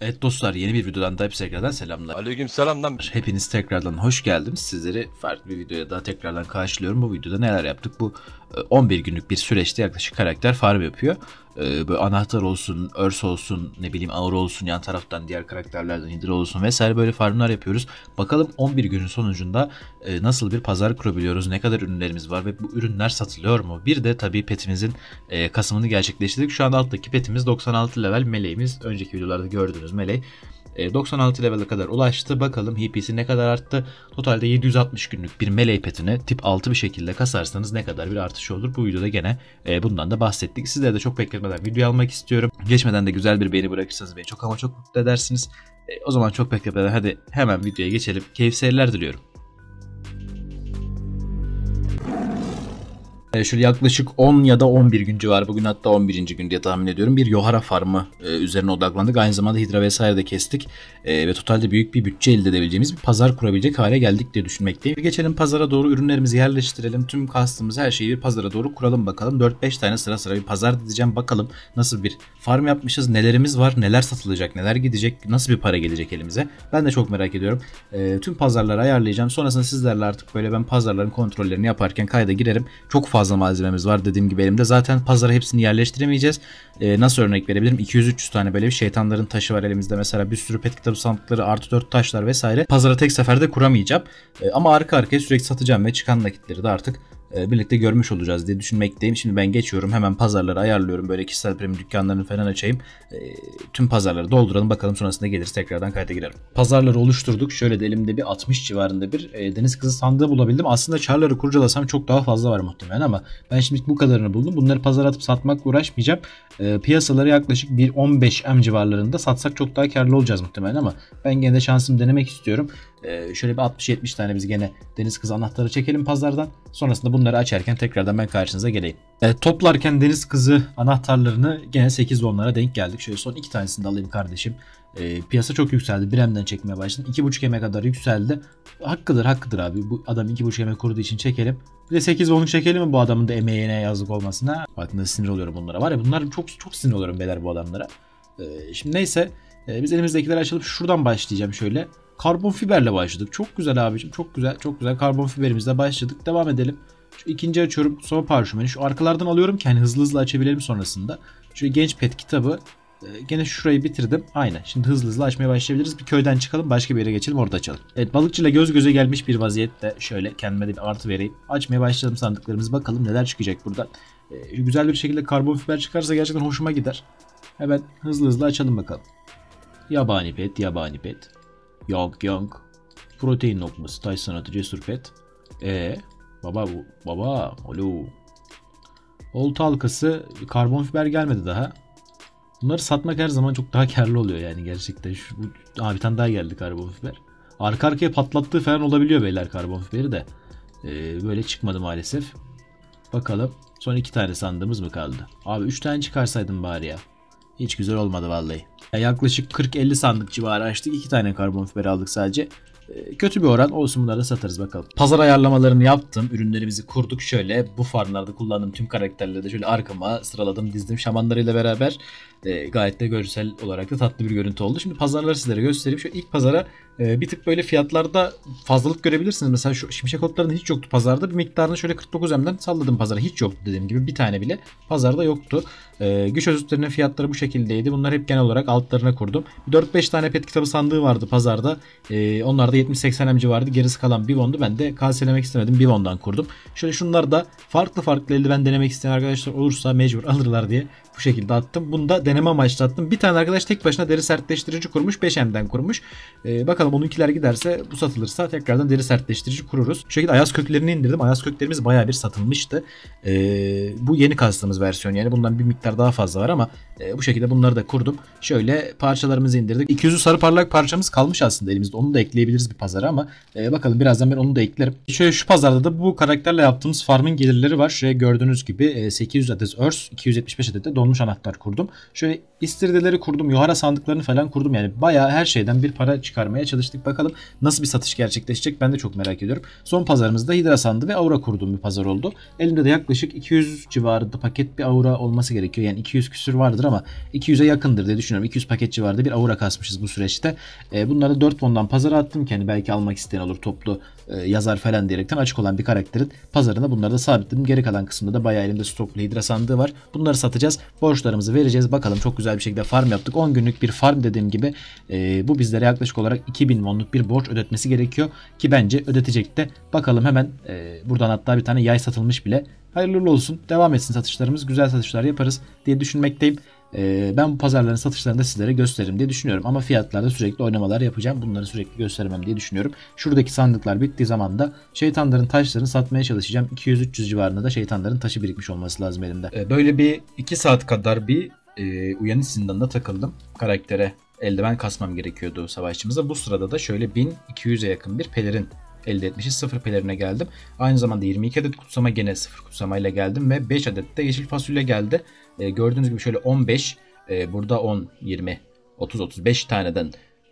Evet dostlar, yeni bir videodan da hepsi tekrardan selamlar. Aleykümselam lan. Hepiniz tekrardan hoş geldiniz. Sizleri farklı bir videoya daha tekrardan karşılıyorum. Bu videoda neler yaptık? Bu 11 günlük bir süreçte yaklaşık karakter farm yapıyor. Böyle anahtar olsun, örs olsun, ne bileyim aura olsun, yan taraftan diğer karakterlerden hidra olsun vesaire böyle farmlar yapıyoruz. Bakalım 11 günün sonucunda nasıl bir pazar kurabiliyoruz, ne kadar ürünlerimiz var ve bu ürünler satılıyor mu? Bir de tabii petimizin kasımını gerçekleştirdik. Şu anda alttaki petimiz 96 level meleğimiz. Önceki videolarda gördüğünüz meleği. 96 level'e kadar ulaştı. Bakalım HP'si ne kadar arttı. Totalde 760 günlük bir melee petini tip 6 bir şekilde kasarsanız ne kadar bir artış olur. Bu videoda gene bundan da bahsettik. Sizlere de çok bekletmeden videoyu almak istiyorum. Geçmeden de güzel bir beğeni bırakırsanız beni çok ama çok mutlu edersiniz. O zaman çok bekletmeden hadi hemen videoya geçelim. Keyifli seyirler diliyorum. Şöyle yaklaşık 10 ya da 11 gün civarı, bugün hatta 11. gün diye tahmin ediyorum, bir Yohara farmı üzerine odaklandık. Aynı zamanda hidra vesaire de kestik ve totalde büyük bir bütçe elde edebileceğimiz bir pazar kurabilecek hale geldik diye düşünmekteyim. Geçelim pazara doğru, ürünlerimizi yerleştirelim. Tüm kastımız, her şeyi bir pazara doğru kuralım bakalım. 4-5 tane sıra sıra bir pazar diyeceğim. Bakalım nasıl bir farm yapmışız, nelerimiz var, neler satılacak, neler gidecek, nasıl bir para gelecek elimize. Ben de çok merak ediyorum. Tüm pazarları ayarlayacağım. Sonrasında sizlerle artık böyle ben pazarların kontrollerini yaparken kayda girerim. Çok fazla malzememiz var dediğim gibi elimde. Zaten pazara hepsini yerleştiremeyeceğiz. Nasıl örnek verebilirim? 200-300 tane böyle bir şeytanların taşı var elimizde. Mesela bir sürü pet kitabı sandıkları, artı 4 taşlar vesaire. Pazara tek seferde kuramayacağım. Ama arka arkaya sürekli satacağım ve çıkan nakitleri de artık birlikte görmüş olacağız diye düşünmekteyim. Şimdi ben geçiyorum, hemen pazarları ayarlıyorum. Böyle kişisel premium dükkanlarını falan açayım. Tüm pazarları dolduralım, bakalım sonrasında geliriz tekrardan kayda girerim. Pazarları oluşturduk. Şöyle de elimde bir 60 civarında bir deniz kızı sandığı bulabildim. Aslında çarları kurcalasam çok daha fazla var muhtemelen ama ben şimdi bu kadarını buldum. Bunları pazara atıp satmakla uğraşmayacağım. Piyasaları yaklaşık 1.15M civarlarında satsak çok daha karlı olacağız muhtemelen ama ben gene de şansımı denemek istiyorum. Şöyle bir 60-70 tane biz gene deniz kızı anahtarı çekelim pazardan. Sonrasında bunları açarken tekrardan ben karşınıza geleyim. Toplarken deniz kızı anahtarlarını gene 8-10'lara denk geldik. Şöyle son 2 tanesini de alayım kardeşim. Piyasa çok yükseldi. 1M'den çekmeye başladım. 2.5M'e kadar yükseldi. Hakkıdır abi. Bu adam 2.5M kurduğu için çekelim. Bir de 8-10'luk çekelim mi bu adamın da emeğine yazık olmasına. Bak nasıl sinir oluyorum bunlara. Var ya, bunlar çok sinir oluyorum beyler bu adamlara. Şimdi neyse. Biz elimizdekileri açalım. Şuradan başlayacağım şöyle. Karbon fiberle başladık. Çok güzel abicim. Çok güzel. Karbon fiberimizle başladık. Devam edelim. Şu ikinci açıyorum. Sonra parşömeni. Şu arkalardan alıyorum ki hani hızlı açabilelim sonrasında. Şu genç pet kitabı. Gene şurayı bitirdim. Aynen. Şimdi hızlı açmaya başlayabiliriz. Bir köyden çıkalım. Başka bir yere geçelim. Orada açalım. Evet, balıkçıyla göz göze gelmiş bir vaziyette. Şöyle kendime de bir artı vereyim. Açmaya başlayalım sandıklarımızı. Bakalım neler çıkacak buradan. Güzel bir şekilde karbon fiber çıkarsa gerçekten hoşuma gider. Hemen hızlı açalım bakalım. Yabani pet. Young. Protein lokması. Taş sanatı. Cesur pet. Baba. Alo. Olta halkası. Karbon fiber gelmedi daha. Bunları satmak her zaman çok daha karlı oluyor yani gerçekten. Bir tane daha geldi karbon fiber. Arka arkaya patlattığı falan olabiliyor beyler karbon fiberi de. Böyle çıkmadı maalesef. Bakalım. Son 2 tane sandığımız mı kaldı? Abi 3 tane çıkarsaydım bari ya. Hiç güzel olmadı vallahi. Yaklaşık 40-50 sandık civarı açtık. 2 tane karbon fiber aldık sadece. Kötü bir oran olsun, bunları da satarız bakalım. Pazar ayarlamalarını yaptım. Ürünlerimizi kurduk. Şöyle bu farmlarda kullandığım tüm karakterleri de şöyle arkama sıraladım, dizdim şamanlarıyla beraber. Gayet de görsel olarak da tatlı bir görüntü oldu. Şimdi pazarları sizlere göstereyim. Şu ilk pazara bir tık böyle fiyatlarda fazlalık görebilirsiniz. Mesela şu şimşek otlarında hiç yoktu pazarda. Bir miktarını şöyle 49M'den salladım pazara. Hiç yoktu dediğim gibi. Bir tane bile pazarda yoktu. Güç özütlerinin fiyatları bu şekildeydi. Bunlar hep genel olarak altlarına kurdum. 4-5 tane pet kitabı sandığı vardı pazarda. Onlar da 70-80M civarıydı. Gerisi kalan Bivon'du. Ben de kaselemek istemedim. Bivon'dan kurdum. Şöyle şunlar da farklı eldiven denemek isteyen arkadaşlar olursa mecbur alırlar diye bu şekilde attım. Bunu da deneme amaçlı attım. Bir tane arkadaş tek başına deri sertleştirici kurmuş. 5M'den kurmuş. Bakalım onunkiler giderse, bu satılırsa tekrardan deri sertleştirici kururuz. Şu şekilde ayaz köklerini indirdim. Ayaz köklerimiz bayağı bir satılmıştı. Bu yeni kastığımız versiyon. Yani bundan bir miktar daha fazla var ama bu şekilde bunları da kurdum. Şöyle parçalarımızı indirdik. 200'ü sarı parlak parçamız kalmış aslında elimizde. Onu da ekleyebiliriz bir pazara ama bakalım birazdan ben onu da eklerim. Şöyle şu pazarda da bu karakterle yaptığımız farmın gelirleri var. Şuraya gördüğünüz gibi 800 adet örs, 275 adet de donmuş anahtar kurdum. Şöyle istirdeleri kurdum. Yohara sandıklarını falan kurdum. Yani bayağı her şeyden bir para çıkarmaya çalıştık. Bakalım nasıl bir satış gerçekleşecek, ben de çok merak ediyorum. Son pazarımızda hidra sandığı ve aura kurduğum bir pazar oldu. Elimde de yaklaşık 200 civarında paket bir aura olması gerekiyor. Yani 200 küsür vardır. fazladır ama 200'e yakındır diye düşünüyorum. 200 paket civarında bir aura kasmışız bu süreçte. Bunları 4 fondan pazara attım ki hani belki almak isteyen olur, toplu yazar falan diyerekten açık olan bir karakterin pazarına bunları da sabitledim. Geri kalan kısımda da bayağı elimde stoklu hidra sandığı var. Bunları satacağız. Borçlarımızı vereceğiz. Bakalım, çok güzel bir şekilde farm yaptık. 10 günlük bir farm dediğim gibi bu bizlere yaklaşık olarak 2000 wonluk bir borç ödetmesi gerekiyor ki bence ödetecek de. Bakalım hemen buradan hatta bir tane yay satılmış bile. Hayırlı olsun. Devam etsin satışlarımız. Güzel satışlar yaparız diye düşünmekteyim. Ben bu pazarların satışlarını da sizlere gösteririm diye düşünüyorum. Ama fiyatlarda sürekli oynamalar yapacağım. Bunları sürekli göstermem diye düşünüyorum. Şuradaki sandıklar bittiği zaman da şeytanların taşlarını satmaya çalışacağım. 200-300 civarında da şeytanların taşı birikmiş olması lazım elimde. Böyle bir 2 saat kadar bir uyanış zindanına takıldım. Karaktere eldiven kasmam gerekiyordu savaşçımıza. Bu sırada da şöyle 1200'e yakın bir pelerin elde etmişiz. 0 pelerine geldim. Aynı zamanda 22 adet kutsama, gene 0 kutsamayla geldim ve 5 adet de yeşil fasulye geldi. Gördüğünüz gibi şöyle 15, burada 10, 20, 30, 35 taneden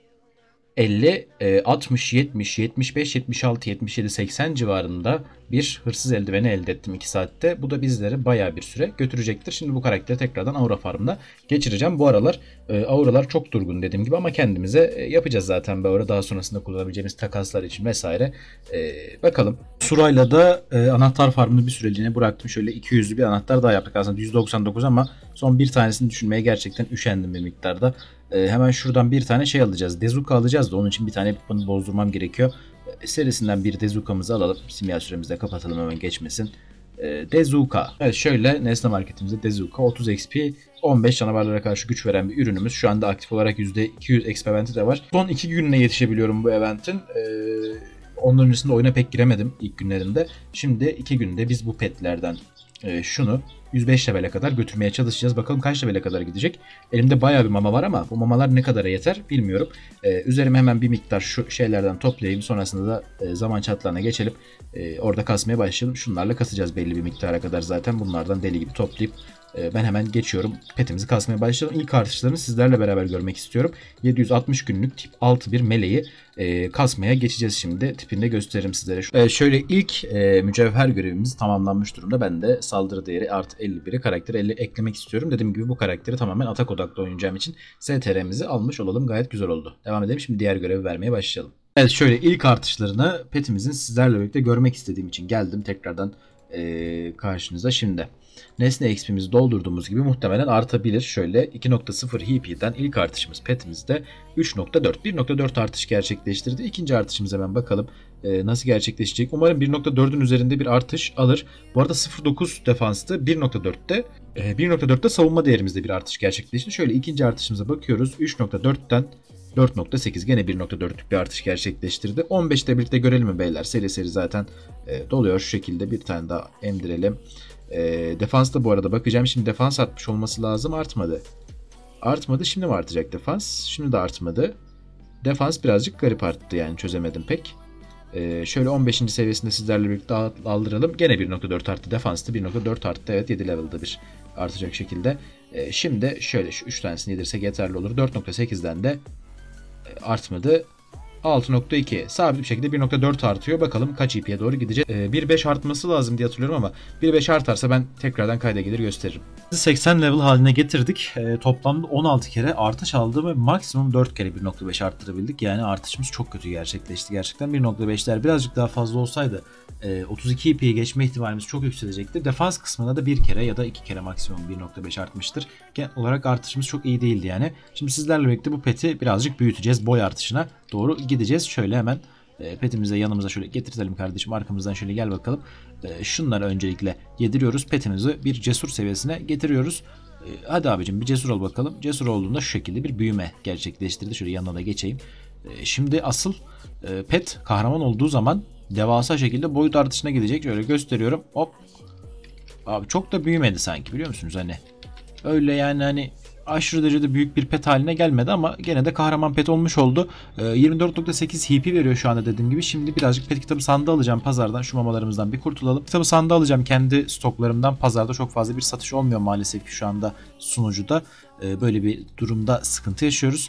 50, 60, 70, 75, 76, 77, 80 civarında bir hırsız eldiveni elde ettim 2 saatte. Bu da bizlere bayağı bir süre götürecektir. Şimdi bu karakteri tekrardan Aura Farm'da geçireceğim. Bu aralar Auralar çok durgun dediğim gibi ama kendimize yapacağız zaten bir Aura. Daha sonrasında kullanabileceğimiz takaslar için vesaire. Bakalım. Surayla da anahtar farmını bir süreliğine bıraktım. Şöyle 200'lü bir anahtar daha yaptık. Aslında 199 ama son bir tanesini düşünmeye gerçekten üşendim bir miktarda. Hemen şuradan bir tane şey alacağız. Dezuka alacağız da onun için bir tane bunu bozdurmam gerekiyor. Serisinden bir Dezuka'mızı alalım. Simya süremizi de kapatalım, hemen geçmesin. Dezuka. Evet, şöyle nesne marketimizde Dezuka 30 XP, 15 canavarlara karşı güç veren bir ürünümüz. Şu anda aktif olarak %200 XP eventi de var. Son 2 gününe yetişebiliyorum bu eventin. Onların öncesinde oyuna pek giremedim ilk günlerinde. Şimdi 2 günde biz bu petlerden şunu 105 level'e kadar götürmeye çalışacağız. Bakalım kaç level'e kadar gidecek. Elimde bayağı bir mama var ama bu mamalar ne kadara yeter bilmiyorum. Üzerime hemen bir miktar şu şeylerden toplayayım. Sonrasında da zaman çatlarına geçelim. Orada kasmaya başlayalım. Şunlarla kasacağız belli bir miktara kadar zaten. Bunlardan deli gibi toplayıp ben hemen geçiyorum. Petimizi kasmaya başlayalım. İlk artışlarını sizlerle beraber görmek istiyorum. 760 günlük tip 6 bir meleği kasmaya geçeceğiz şimdi. Tipini de gösteririm sizlere. Şöyle ilk mücevher görevimiz tamamlanmış durumda. Ben de saldırı değeri artı 51'i karaktere 50 eklemek istiyorum. Dediğim gibi bu karakteri tamamen atak odaklı oynayacağım için STR'mizi almış olalım. Gayet güzel oldu. Devam edelim. Şimdi diğer görevi vermeye başlayalım. Evet, şöyle ilk artışlarını petimizin sizlerle birlikte görmek istediğim için geldim tekrardan karşınıza. Şimdi nesne XP'mizi doldurduğumuz gibi muhtemelen artabilir. Şöyle 2.0 HP'den ilk artışımız petimizde 3.4. 1.4 artış gerçekleştirdi. İkinci artışımıza hemen bakalım nasıl gerçekleşecek. Umarım 1.4'ün üzerinde bir artış alır. Bu arada 0.9 defanstı. 1.4'te savunma değerimizde bir artış gerçekleşti. Şöyle ikinci artışımıza bakıyoruz. 3.4'ten 4.8, gene 1.4'lük bir artış gerçekleştirdi. 15'te birlikte görelim mi beyler? Seri seri zaten doluyor. Şu şekilde bir tane daha emdirelim. Defansta bu arada bakacağım. Şimdi defans artmış olması lazım. Artmadı. Artmadı. Şimdi mi artacak defans? Şimdi de artmadı. Defans birazcık garip arttı, yani çözemedim pek. Şöyle 15. seviyesinde sizlerle birlikte aldıralım. Gene 1.4 arttı. Defanstı 1.4 arttı. Evet, 7 level'da bir artacak şekilde. Şimdi şöyle şu 3 tanesini yedirsek yeterli olur. 4.8'den de artmadı. 6.2 sabit bir şekilde 1.4 artıyor. Bakalım kaç IP'ye doğru gidecek. 1.5 artması lazım diye hatırlıyorum ama 1.5 artarsa ben tekrardan kayda gelir gösteririm. 80 level haline getirdik. Toplamda 16 kere artış aldı ve maksimum 4 kere 1.5 arttırabildik. Yani artışımız çok kötü gerçekleşti. Gerçekten 1.5'ler birazcık daha fazla olsaydı 32 IP'ye geçme ihtimalimiz çok yükselecekti. Defans kısmında da 1 kere ya da 2 kere maksimum 1.5 artmıştır. Genel olarak artışımız çok iyi değildi yani. Şimdi sizlerle birlikte bu peti birazcık büyüteceğiz. Boy artışına doğru gideceğiz. Şöyle hemen petimizi yanımıza şöyle getirtelim kardeşim. Arkamızdan şöyle gel bakalım. Şunları öncelikle yediriyoruz. Petimizi bir cesur seviyesine getiriyoruz. Hadi abicim bir cesur ol bakalım. Cesur olduğunda şu şekilde bir büyüme gerçekleştirdi. Şöyle yanına da geçeyim. Şimdi asıl pet kahraman olduğu zaman devasa şekilde boyut artışına gidecek. Şöyle gösteriyorum. Hop. Abi çok da büyümedi sanki, biliyor musunuz hani. Öyle yani, hani aşırı derecede büyük bir pet haline gelmedi ama gene de kahraman pet olmuş oldu. 24.8 HP veriyor şu anda dediğim gibi. Şimdi birazcık pet kitabı sandığı alacağım pazardan. Şu mamalarımızdan bir kurtulalım. Kitabı sandığı alacağım kendi stoklarımdan. Pazarda çok fazla bir satış olmuyor maalesef ki şu anda sunucuda. Böyle bir durumda sıkıntı yaşıyoruz.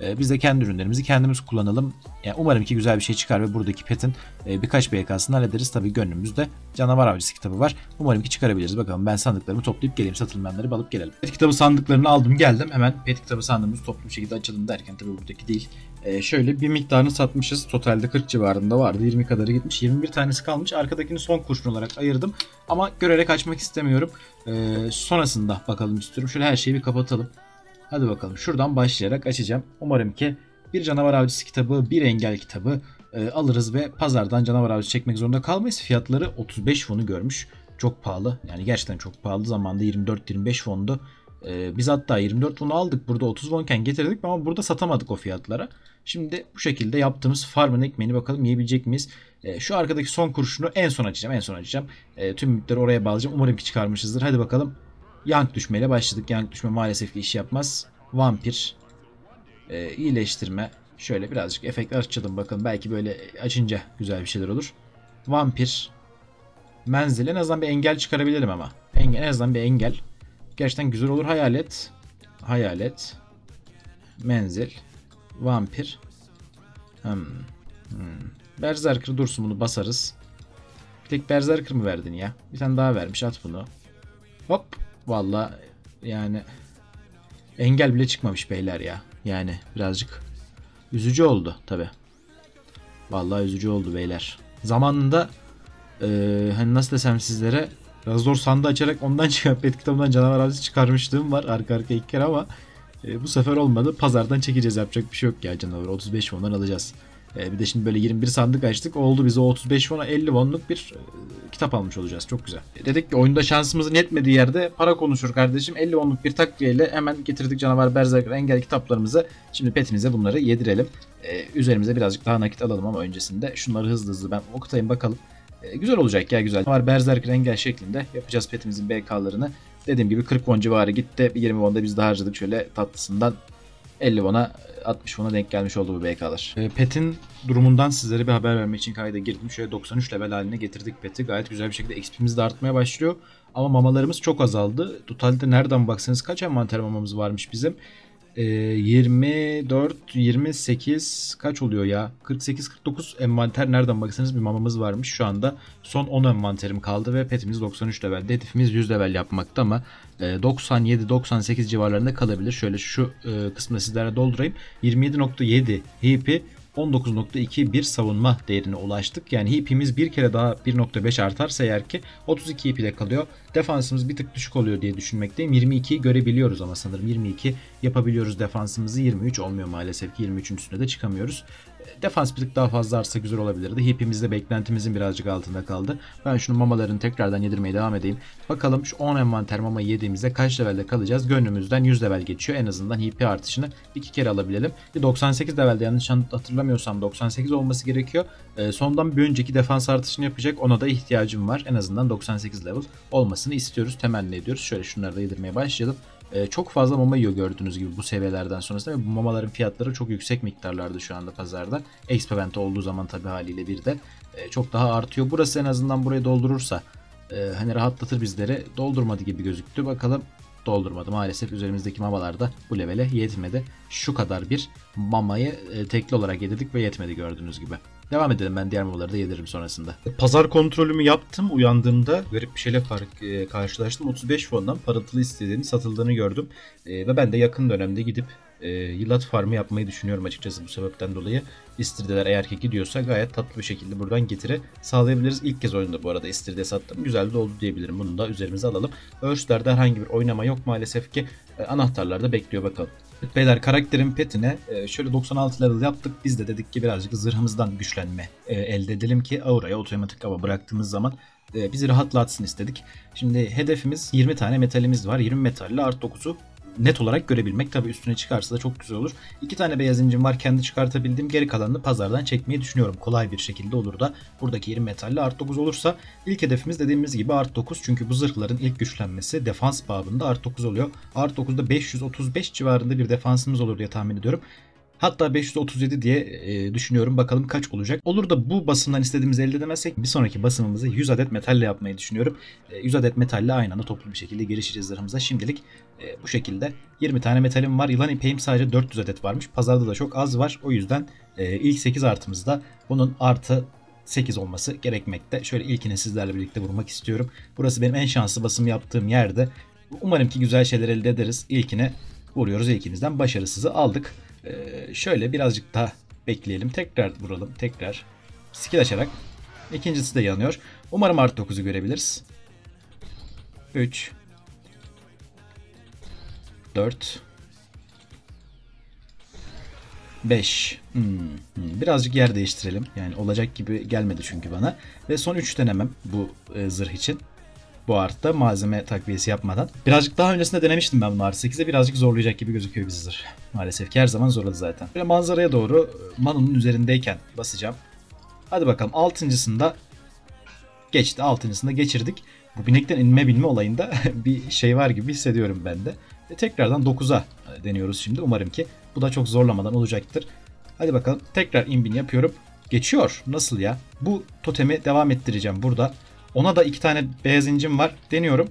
Biz de kendi ürünlerimizi kendimiz kullanalım. Yani umarım ki güzel bir şey çıkar ve buradaki petin birkaç BK'sını hallederiz. Tabii gönlümüzde Canavar Avcısı kitabı var. Umarım ki çıkarabiliriz. Bakalım, ben sandıklarımı toplayıp geleyim. Satılmayanları alıp gelelim. Pet kitabı sandıklarını aldım geldim. Hemen pet kitabı sandığımızı toplu bir şekilde açalım derken tabii buradaki değil. Şöyle bir miktarını satmışız. Totalde 40 civarında vardı. 20 kadarı gitmiş. 21 tanesi kalmış. Arkadakini son kurşun olarak ayırdım. Ama görerek açmak istemiyorum. Sonrasında bakalım istiyorum. Şöyle her şeyi bir kapatalım. Hadi bakalım. Şuradan başlayarak açacağım. Umarım ki bir Canavar Avcısı kitabı, bir engel kitabı alırız ve pazardan Canavar Avcısı çekmek zorunda kalmayız. Fiyatları 35 fonu görmüş. Çok pahalı. Yani gerçekten çok pahalı. Zamanında 24-25 fondu. Biz hatta 24 fonu aldık. Burada 30 fonken getirdik ama burada satamadık o fiyatlara. Şimdi bu şekilde yaptığımız farmın ekmeğini bakalım yiyebilecek miyiz? Şu arkadaki son kurşunu en son açacağım. Tüm ümitleri oraya bağlayacağım. Umarım ki çıkarmışızdır. Hadi bakalım. Yank düşmeyle başladık. Yank düşme maalesef ki iş yapmaz. Vampir. İyileştirme. Şöyle birazcık efektler açalım bakalım. Belki böyle açınca güzel bir şeyler olur. Vampir. Menzil. En azından bir engel çıkarabilirim ama. En azından bir engel. Gerçekten güzel olur. Hayalet. Hayalet. Menzil. Vampir. Berserker dursun, bunu basarız. Bir tek Berserker mı verdin ya? Bir tane daha vermiş, at bunu. Hop. Vallahi yani engel bile çıkmamış beyler ya. Yani birazcık üzücü oldu tabi. Vallahi üzücü oldu beyler. Zamanında hani nasıl desem sizlere, Razor sandığı açarak ondan çıkan pet kitabından Canavar Avcısı çıkarmışlığım var arka arkaya 2 kere ama bu sefer olmadı. Pazardan çekeceğiz, yapacak bir şey yok ya, canavar 35 fondan alacağız. Bir de şimdi böyle 21 sandık açtık. Oldu, bize 35 fona 50 fonluk bir kitap almış olacağız. Çok güzel. Dedik ki oyunda şansımızın yetmediği yerde para konuşur kardeşim. 50 fonluk bir takviyeyle hemen getirdik Canavar, Berserker, engel kitaplarımızı. Şimdi petimize bunları yedirelim. Üzerimize birazcık daha nakit alalım ama öncesinde şunları hızlı ben okutayım bakalım. Güzel olacak ya, güzel. Var Berserker, engel şeklinde yapacağız petimizin BK'larını. Dediğim gibi 40 won civarı gitti. 20 won da biz de harcadık şöyle tatlısından. 50 won'a 60 won'a denk gelmiş oldu bu BK'lar. Pet'in durumundan sizlere bir haber vermek için kayda girdim. Şöyle 93 level haline getirdik Pet'i. Gayet güzel bir şekilde XP'miz de artmaya başlıyor. Ama mamalarımız çok azaldı. Totalde nereden baksanız kaç envanter mamamız varmış bizim? 24, 28 kaç oluyor ya? 48-49 envanter nereden baksanız bir mamamız varmış. Şu anda son 10 envanterim kaldı ve petimiz 93 levelde. Hedefimiz 100 level yapmakta ama 97-98 civarlarında kalabilir. Şöyle şu kısmını sizlere doldurayım. 27.7 HP, 19.2 bir savunma değerine ulaştık. Yani HP'miz bir kere daha 1.5 artarsa eğer ki 32 HP'de kalıyor. Defansımız bir tık düşük oluyor diye düşünmekteyim. 22 görebiliyoruz ama sanırım 22 yapabiliyoruz defansımızı. 23 olmuyor maalesef ki, 23'ün üstüne de çıkamıyoruz. Defans bir tık daha fazla artsa güzel olabilirdi. HP'miz de beklentimizin birazcık altında kaldı. Ben şunu mamalarını tekrardan yedirmeye devam edeyim. Bakalım şu 10 envanter mamayı yediğimizde kaç levelde kalacağız? Gönlümüzden 100 level geçiyor. En azından HP artışını 2 kere alabilelim. 98 levelde, yanlış hatırlamıyorsam 98 olması gerekiyor. Sondan bir önceki defans artışını yapacak. Ona da ihtiyacım var. En azından 98 level olmasını istiyoruz. Temenni ediyoruz. Şöyle şunları da yedirmeye başlayalım. Çok fazla mama yiyor gördüğünüz gibi bu seviyelerden sonrasında ve bu mamaların fiyatları çok yüksek miktarlarda şu anda pazarda. Exp event olduğu zaman tabi haliyle bir de çok daha artıyor. Burası en azından burayı doldurursa hani rahatlatır bizleri. Doldurmadı gibi gözüktü. Bakalım, doldurmadı. Maalesef üzerimizdeki mamalar da bu levele yetmedi. Şu kadar bir mamayı tekli olarak yedirdik ve yetmedi gördüğünüz gibi. Devam edelim, ben diğer mamaları da yediririm sonrasında. Pazar kontrolümü yaptım. Uyandığımda garip bir şeyle karşılaştım. 35 fondan parıltılı istediğini, satıldığını gördüm. Ve ben de yakın dönemde gidip yılat farmı yapmayı düşünüyorum açıkçası bu sebepten dolayı. İstirdeler eğer ki gidiyorsa gayet tatlı bir şekilde buradan getiri sağlayabiliriz. İlk kez oyunda bu arada istirde sattım. Güzel de oldu diyebilirim. Bunu da üzerimize alalım. Örslerde herhangi bir oynama yok maalesef ki. Anahtarlar da bekliyor bakalım. Beyler, karakterin petine şöyle 96 level yaptık. Biz de dedik ki birazcık zırhımızdan güçlenme elde edelim ki auraya otomatik hava bıraktığımız zaman bizi rahatlatsın istedik. Şimdi hedefimiz 20 tane metalimiz var. 20 metalle art 9'u net olarak görebilmek. Tabi üstüne çıkarsa da çok güzel olur. 2 tane beyaz incim var, kendi çıkartabildiğim. Geri kalanını pazardan çekmeyi düşünüyorum. Kolay bir şekilde olur da buradaki 20 metalle art 9 olursa ilk hedefimiz dediğimiz gibi art 9. Çünkü bu zırhların ilk güçlenmesi defans babında art 9 oluyor. Art 9'da 535 civarında bir defansımız olur diye tahmin ediyorum. Hatta 537 diye düşünüyorum. Bakalım kaç olacak. Olur da bu basımdan istediğimizi elde edemezsek bir sonraki basımımızı 100 adet metalle yapmayı düşünüyorum. 100 adet metalle aynı anda toplu bir şekilde girişeceğiz zırhımıza. Şimdilik bu şekilde 20 tane metalim var. Yılan ipeğim sadece 400 adet varmış. Pazarda da çok az var. O yüzden ilk 8 artımızda bunun artı 8 olması gerekmekte. Şöyle ilkini sizlerle birlikte vurmak istiyorum. Burası benim en şanslı basım yaptığım yerde. Umarım ki güzel şeyler elde ederiz. İlkini vuruyoruz. İlkimizden başarısızı aldık. Şöyle birazcık daha bekleyelim. Tekrar vuralım. Tekrar skill açarak. İkincisi de yanıyor. Umarım artı 9'u görebiliriz. 3 4 5 Birazcık yer değiştirelim. Yani olacak gibi gelmedi çünkü bana. Ve son 3 denemem bu zırh için. Bu artta malzeme takviyesi yapmadan. Birazcık daha öncesinde denemiştim ben bunu artı 8'e. Birazcık zorlayacak gibi gözüküyor bizi zırh. Maalesef ki her zaman zorladı zaten. Böyle manzaraya doğru Manu'nun üzerindeyken basacağım. Hadi bakalım 6.sında geçti. 6.sında geçirdik. Bu binekten inme binme olayında bir şey var gibi hissediyorum ben de. Tekrardan 9'a deniyoruz şimdi. Umarım ki bu da çok zorlamadan olacaktır. Hadi bakalım tekrar inbin yapıyorum. Geçiyor. Nasıl ya? Bu totemi devam ettireceğim burada. Ona da 2 tane beyaz incim var. Deniyorum.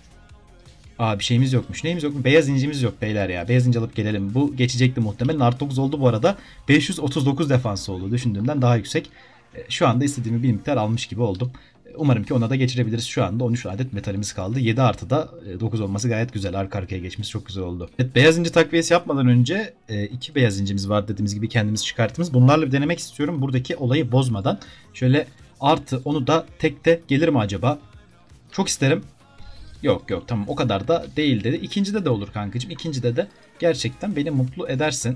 Bir şeyimiz yokmuş. Neyimiz yok mu? Beyaz incimiz yok beyler ya. Beyaz inci alıp gelelim. Bu geçecekti muhtemelen. Artı 9 oldu bu arada. 539 defansı oldu. Düşündüğümden daha yüksek. Şu anda istediğimi bir miktar almış gibi oldum. Umarım ki ona da geçirebiliriz. Şu anda 13 adet metalimiz kaldı. 7 artıda 9 olması gayet güzel. Arka arkaya geçmesi çok güzel oldu. Evet, beyaz inci takviyesi yapmadan önce 2 beyaz incimiz var dediğimiz gibi kendimiz çıkarttığımız. Bunlarla bir denemek istiyorum. Buradaki olayı bozmadan. Şöyle artı onu da tekte gelir mi acaba? Çok isterim. Yok tamam o kadar da değil dedi. İkincide de olur kankacığım. İkincide de gerçekten beni mutlu edersin.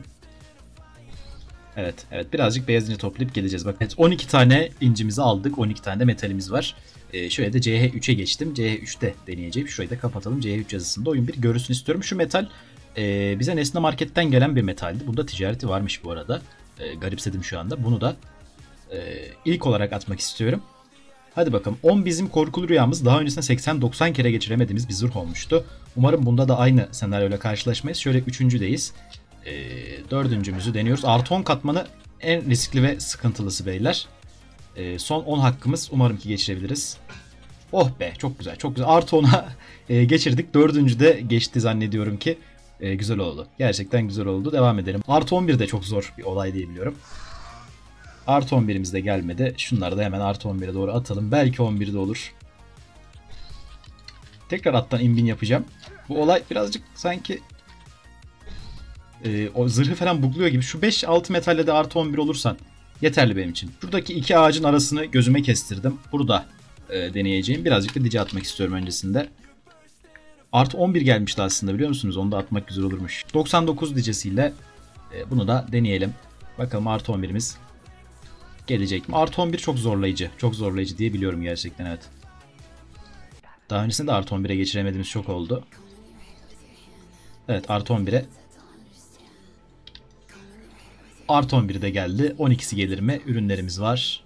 Evet birazcık beyaz inci toplayıp geleceğiz. Bak evet, 12 tane incimizi aldık. 12 tane de metalimiz var. Şöyle de CH3'e geçtim. CH3'te deneyeceğim. Şurayı da kapatalım. CH3 yazısında oyun bir görürsün istiyorum. Şu metal bize Nesne Market'ten gelen bir metaldi. Bunda ticareti varmış bu arada. Garipsedim şu anda. Bunu da ilk olarak atmak istiyorum. Hadi bakalım. 10 bizim korkulu rüyamız. Daha öncesinde 80-90 kere geçiremediğimiz bir zırh olmuştu. Umarım bunda da aynı senaryoyla karşılaşmayız. Şöyle üçüncüdeyiz. Dördüncümüzü deniyoruz. Artı 10 katmanı en riskli ve sıkıntılısı beyler. Son 10 hakkımız. Umarım ki geçirebiliriz. Oh be çok güzel çok güzel. Artı 10'a geçirdik. Dördüncüde geçti zannediyorum ki. Güzel oldu. Gerçekten güzel oldu. Devam edelim. Artı 11 de çok zor bir olay diyebiliyorum. Artı 11'imiz de gelmedi. Şunları da hemen artı 11'e doğru atalım. Belki 11'de olur. Tekrar attan inbin yapacağım. Bu olay birazcık sanki o zırhı falan bugluyor gibi. Şu 5-6 metalle de artı 11 olursan yeterli benim için. Şuradaki iki ağacın arasını gözüme kestirdim. Burada deneyeceğim. Birazcık da dice atmak istiyorum öncesinde. Artı 11 gelmişti aslında biliyor musunuz? Onu da atmak güzel olurmuş. 99 dicesiyle bunu da deneyelim. Bakalım artı 11'imiz gelecek mi? Artı 11 çok zorlayıcı. Çok zorlayıcı diye biliyorum gerçekten evet. Daha öncesinde de artı 11'e geçiremediğimiz çok oldu. Evet artı 11'e. Artı 11 de geldi. 12'si gelir mi? Ürünlerimiz var.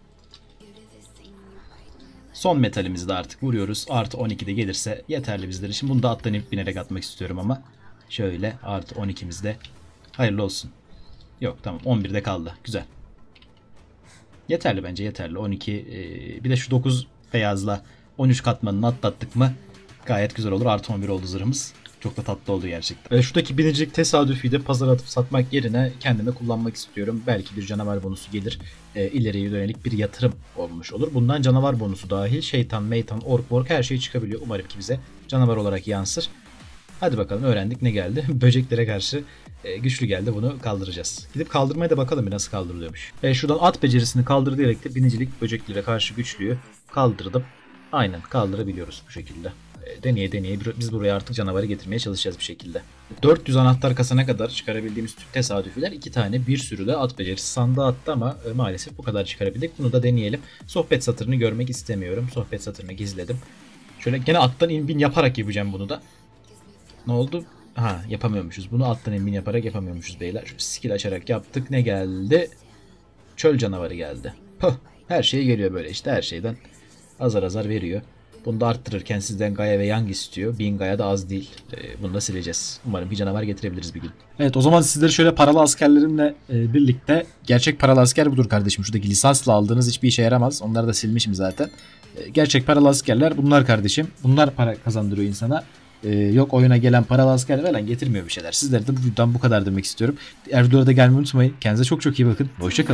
Son metalimizi de artık vuruyoruz. Artı 12 de gelirse yeterli bizler için. Bunu da atlanıp binerek atmak istiyorum ama. Şöyle artı 12'miz de hayırlı olsun. Yok tamam 11'de kaldı. Güzel. Yeterli bence yeterli. 12 bir de şu 9 beyazla 13 katmanını atlattık mı gayet güzel olur. Artı 11 oldu zırhımız. Çok da tatlı oldu gerçekten. Şuradaki binicilik tesadüfi de pazara atıp satmak yerine kendime kullanmak istiyorum. Belki bir canavar bonusu gelir. İleriye dönelik bir yatırım olmuş olur. Bundan canavar bonusu dahil şeytan, meytan, ork her şey çıkabiliyor. Umarım ki bize canavar olarak yansır. Hadi bakalım öğrendik ne geldi. Böceklere karşı güçlü geldi, bunu kaldıracağız. Gidip kaldırmaya da bakalım bir nasıl kaldırılıyormuş. Şuradan at becerisini kaldır diyerek de binicilik böceklere karşı güçlüyü kaldırdım. Aynen kaldırabiliyoruz bu şekilde. Deneye deneye biz buraya artık canavarı getirmeye çalışacağız bir şekilde. 400 anahtar kasana kadar çıkarabildiğimiz tüm tesadüfiler 2 tane bir sürü de at becerisi sandığa attı ama maalesef bu kadar çıkarabildik. Bunu da deneyelim. Sohbet satırını görmek istemiyorum. Sohbet satırını gizledim. Şöyle gene attan inbin yaparak yapacağım bunu da. Ne oldu? Ha yapamıyormuşuz. Bunu alttan inbin yaparak yapamıyormuşuz beyler. Şu skill açarak yaptık. Ne geldi? Çöl canavarı geldi. Her şey geliyor böyle işte her şeyden azar azar veriyor. Bunu da arttırırken sizden Gaia ve Yang istiyor. 1000 Gaia da az değil. Bunu da sileceğiz. Umarım bir canavar getirebiliriz bir gün. Evet, o zaman sizleri şöyle paralı askerlerimle birlikte, gerçek paralı asker budur kardeşim. Şuradaki lisansla aldığınız hiçbir işe yaramaz. Onları da silmişim zaten. Gerçek paralı askerler bunlar kardeşim. Bunlar para kazandırıyor insana. Yok oyuna gelen paralı asker falan getirmiyor bir şeyler. Sizlere de bu videodan bu kadar demek istiyorum. Diğer videolara da gelmeyi unutmayın. Kendinize çok çok iyi bakın. Hoşçakalın.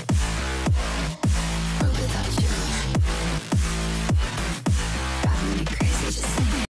Crazy, just